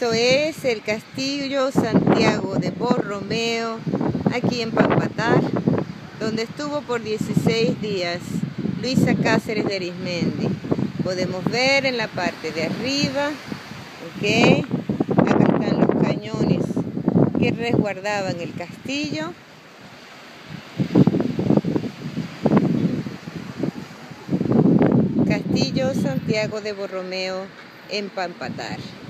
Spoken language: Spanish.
Esto es el Castillo Santiago de Borromeo, aquí en Pampatar, donde estuvo por 16 días Luisa Cáceres de Arizmendi. Podemos ver en la parte de arriba, ¿ok? Acá están los cañones que resguardaban el castillo. Castillo Santiago de Borromeo en Pampatar.